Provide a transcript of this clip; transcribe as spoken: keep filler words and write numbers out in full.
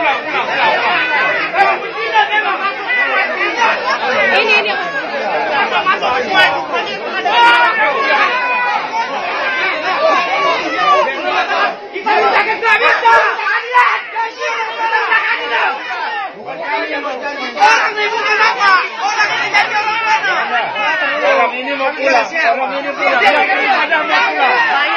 Ini ini. Kita bisa kita bisa. Orang ini bukan apa? Orang ini jadi orang mana? Orang ini mau pulang. Orang ini pulang. Ada mau pulang.